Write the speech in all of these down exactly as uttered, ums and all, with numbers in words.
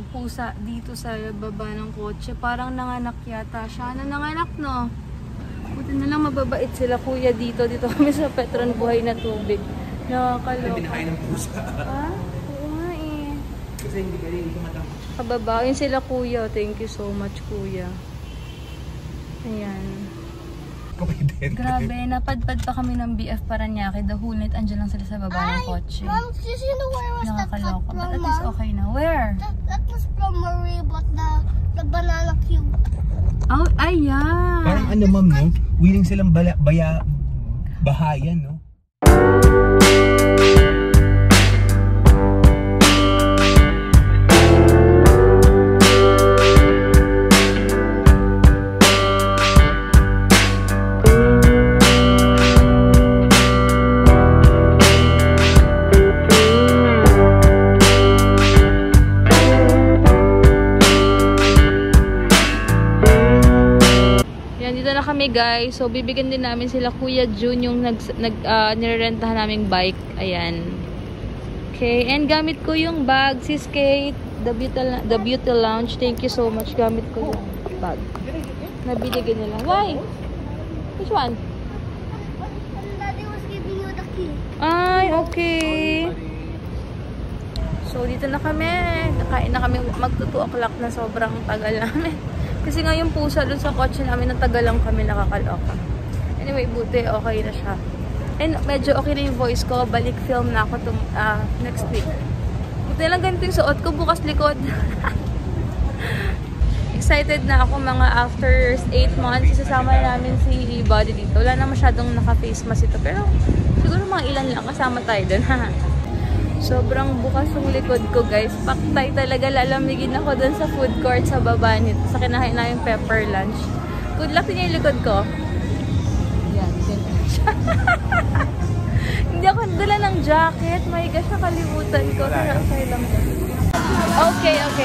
pusa dito sa baba ng kotse. Parang nanganak yata siya. Ano nanganak, no? Buti na lang mababait sila kuya dito. Dito kami sa Petron Buhay na Tubig. Nakakaloka. Pinakain ng pusa. Ha? Oo nga eh. Kasi hindi ka rin tumatang. Kababain sila kuya. Thank you so much kuya. Ayan. Grabe, napadpad pa kami ng B F Paranaque. The whole night, andyan lang sila sa baba ng kotse. Mom, you know where was that Nakakaloka. from, But at least okay na. Where? That, that was from Marie, but the, the banana cube. Oh, ayan. Parang ano ma'am, no? Willing silang bala, baya, bahayan, no? Kami guys, so bibigyan din namin sila Kuya June yung nag, nag uh, nirerentahan naming bike. Ayan. Okay, and gamit ko yung bag, sis Kate, the beauty, the beauty lounge. Thank you so much. Gamit ko yung bag. Nabinigyan nila. Why? Which one? Daddy was giving you the key. Ay, okay. So dito na kami. Nakain na kami magto two o'clock na, sobrang tagal namin. Kasi nga yung pusa doon sa kotse namin, natagal lang kami, nakakaloka. Anyway, buti okay na siya. And medyo okay na yung voice ko. Balik film na ako tum, uh, next week. Buti lang ganito yung suot ko, bukas likod. Excited na ako mga after eight months. Isasama namin si Buddy dito. Wala na masyadong naka-face mask ito. Pero siguro mga ilan lang kasama tayo doon. Sobrang bukas yung likod ko guys. Paktay talaga, lalamigin ako dun sa food court sa baba nito. Sa kinahain na yung pepper lunch. Good luck din yung likod ko. Yan, ganyan siya. Hindi ako dala ng jacket. My gosh, nakalimutan ko. Pero okay lang. Okay, okay.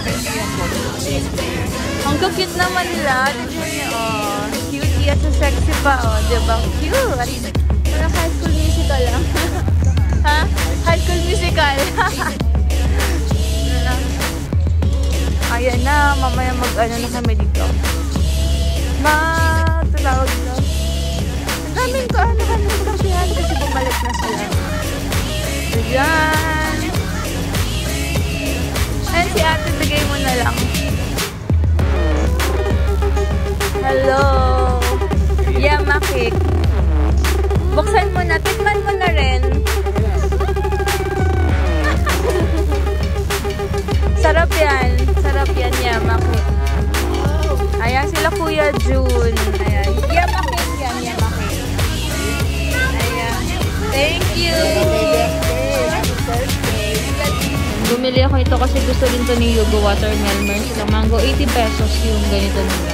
Ang cute naman nila. Diyan niya, oh. Cute at sexy pa, oh. Diba? Cute. Parang high school musical lang. Ha? High School Musical. Ayan na, mamaya mag-ano na kami dito. Mag-tatawag na. Ang daming ko, ano ka nang kasihan kasi bumalik na sila. Ayan. Ayan si ate, bigay mo na lang. Hello. Yamakik. Buksan mo na, tikman mo na rin. Sarap yan. Sarap yan, yamakik. Ayan sila Kuya June. Ayan. Yamakik yan, yamakik. Ayan. Thank you. Bumili ako ito kasi gusto rin to ni Yugo watermelon. Meron silang mango. eighty pesos yung ganito nila.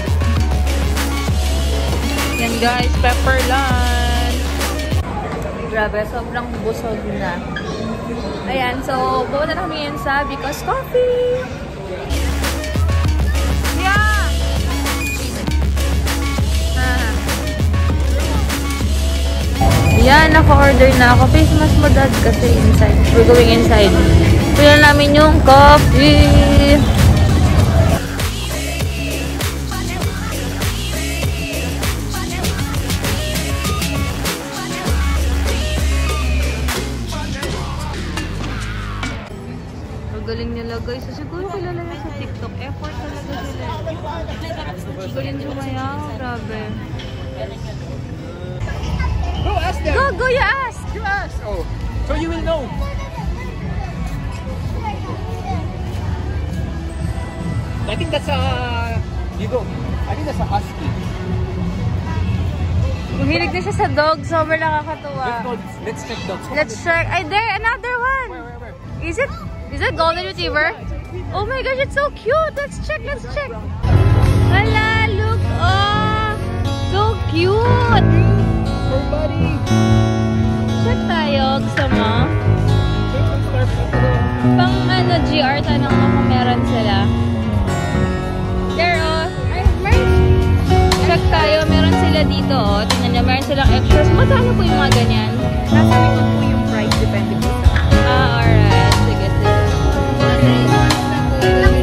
Yan guys, pepper lunch. Grabe, sobrang busog na. Ayan, so pumunta na kami yun sa Because Coffee. Yeah! Ah. Yan, naka-order na ako. Face mask mo dad kasi inside. We're going inside. Pila namin yung coffee. Galing nila guys. So, siguro kilala na sa TikTok. Effort talaga sila. Galing sumayaw. Grabe. Go ask them. Go, go, you ask. You ask. Oh, so you will know. I think that's a, you go. I think that's a husky. Mahilig na siya sa dog. Sobrang nakakatuwa. Let's go. Let's check dogs. Let's check. Ay, there, another one. Where, where, where? Is it? Is it golden retriever? Oh my gosh, it's so cute. Let's check, let's check. Hala, look. Oh, so cute. Her buddy. Check tayo. Gusto mo? Pang ano, G R, tanong mo kung meron sila. There, oh. Ay, meron. Check tayo. Meron sila dito, oh. Tingnan nyo, meron silang extras. Magkano po yung mga ganyan? Nasa likod po yung price. Depende po sa... Ah, alright. Sige, sige.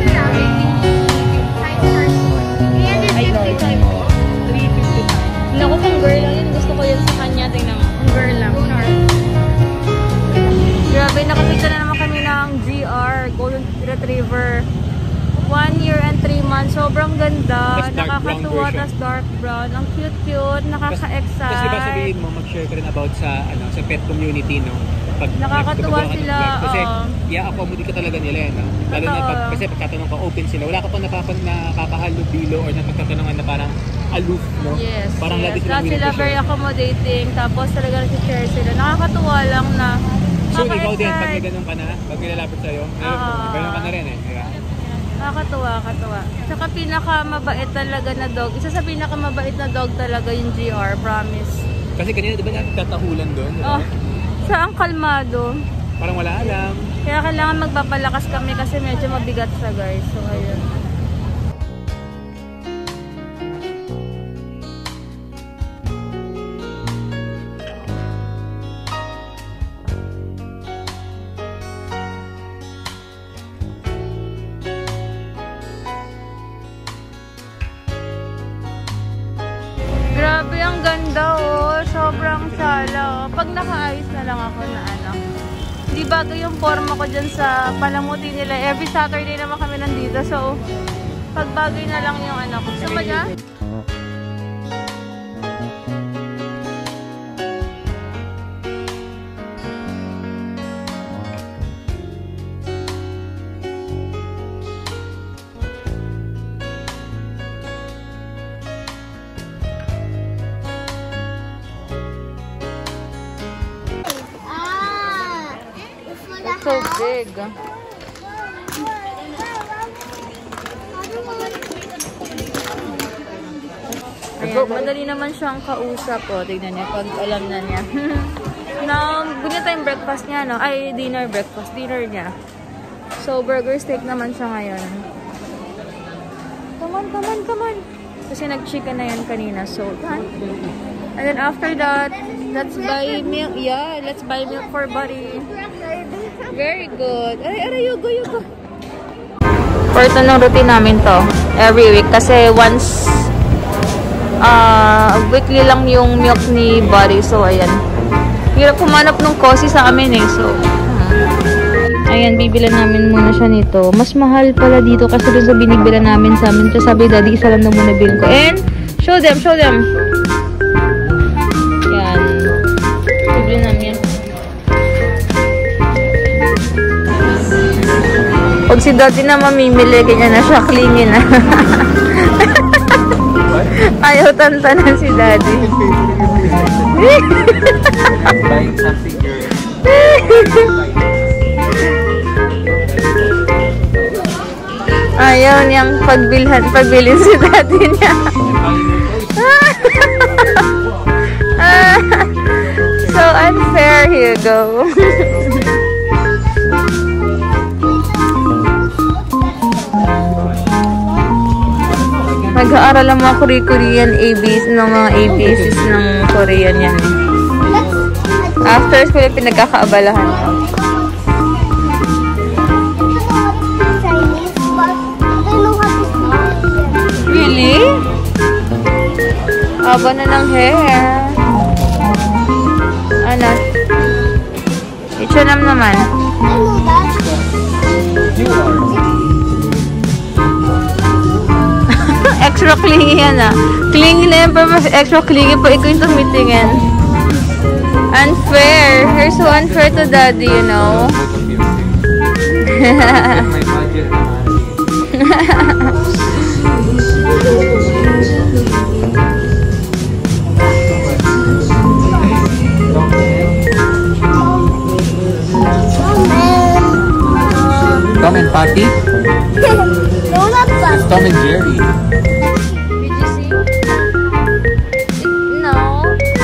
for one year and three months. Sobrang ganda. Tas dark brown Nakakatuwa, version. tas dark brown. Ang cute-cute. Nakaka-excite. Tapos diba sabihin mo, mag-share ka rin about sa ano sa pet community, no? Pag Nakakatuwa nagpapagawa ka ng sila, vlog. Kasi oo. i-accommodate ka talaga nila, eh, no? Lalo na Totoo. pag, kasi pagtatanong ka, open sila. Wala ka pang napapag nakakahalubilo or napagtatanungan na parang aloof, no? Yes, Parang yes. lagi silang Lahat sila willing to very share. accommodating. Tapos talaga nag-share sila. Nakakatuwa lang na So, ikaw din, pag may nakaka-excite. ganun ka na, pag nilalapit sa'yo, Oo. ganun ka na rin, eh. Diba? Nakakatuwa, katuwa. Tsaka pinaka-mabait talaga na dog. Isa sa pinaka-mabait na dog talaga yung G R, promise. Kasi kanina, di ba natin tatahulan doon? Diba? Oh, saan kalmado. Parang wala alam. Kaya kailangan magpapalakas kami kasi medyo mabigat siya, guys. So, ayun. Grabe, ang ganda oh. Sobrang sala oh. Pag nakaayos na lang ako na ano. Hindi bago yung forma ko dyan sa palamuti nila. Every Saturday naman kami nandito. So, pag bagay na lang yung ano ko. Gusto mo dyan? Ah, it's for the It's so house. big. Ayan, madali naman siyang kausap. O, tignan niya pag alam na niya. Na, bunyan tayong breakfast niya, no? Ay, dinner, breakfast. Dinner niya. So, burger steak naman siya ngayon. Come on, come on, come on. Kasi nag-chicken na yan kanina. So, yan. And then after that, let's buy milk. Yeah, let's buy milk for Buddy. Very good. Aray, aray, yugo, yugo. For ito ng routine namin to. Every week. Kasi once, uh, weekly lang yung milk ni Buddy. So, ayan. Hirap kumanap ng cozy sa amin eh. So, uh, ayan, bibilan namin muna siya nito. Mas mahal pala dito kasi doon sa binigbilan namin sa amin. So, sabi, Daddy, isa lang na muna bilhin ko. And, show them, show them. Yan. Bibilan namin yan. Pag si Daddy na mamimili, kanya na siya, clingy na. Ayaw tantanan si Daddy. I'm buying something here. Ayaw niyang pagbilhan, pagbilin si Daddy niya. So unfair, Hugo. Mag-aaral ang mga Korean A B Cs ng mga A B Cs ng Korean yan eh. After school, pinagkakaabalahan ko. Chinese, but I know how to speak. Really? Aba na ng hair. Ano? Itchanam naman. I know that. You are. Extra clingy yan ah. Clingy na yan, pero mas extra clingy pa ikaw yung tumitingin. Unfair. You're so unfair to Daddy, you know. My budget Tom and Patty? No, not that. Tom and Jerry. Did you see? It, no.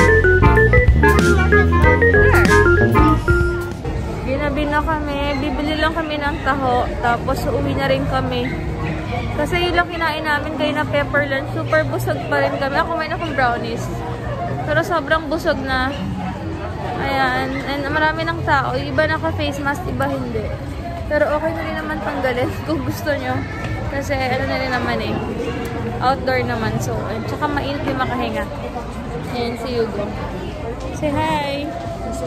Where? Ginabi na kami. Bibili lang kami ng taho. Tapos uuwi na rin kami. Kasi yun lang kinain namin kayo na pepper lunch. Super busog pa rin kami. Ako kumain akong brownies. Pero sobrang busog na. Ayan. And marami ng tao. Iba naka-face mask, iba hindi. Pero okay na rin naman tanggalin kung gusto nyo. Kasi ano na rin naman eh. Outdoor naman. So, and tsaka mainit yung makahinga. Ayan si Hugo. Say hi!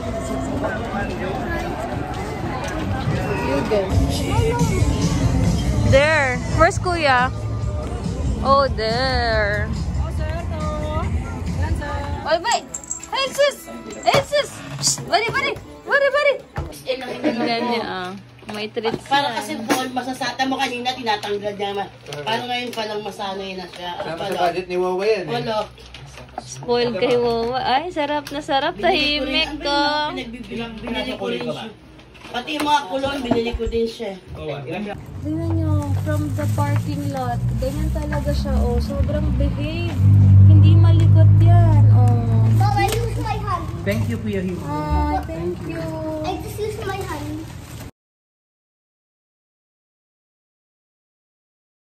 Hugo. There. Where's Kuya? Oh, there. Oh, sir, to. Yan, sir. Oy, bay! Hey, sis! Hey, sis! Shh! Bari, bari! Bari, bari! Tingnan niya, ah. May treats Para na. kasi Paul, masasata mo kanina, tinatanggal niya naman. Paano ngayon palang masanay na siya? Sama sa budget ni Wawa yan eh. Walo. Spoil kay Wawa. Ay, sarap na sarap. Tahimik ko. Binili ko rin siya. Pati yung mga kulon, binili ko din siya. Tingnan nyo, from the parking lot. Ganyan talaga siya, oh. Sobrang behave. Hindi malikot yan, oh. Mom, I use my hand. Thank you, Kuya Himo. Ah, thank you.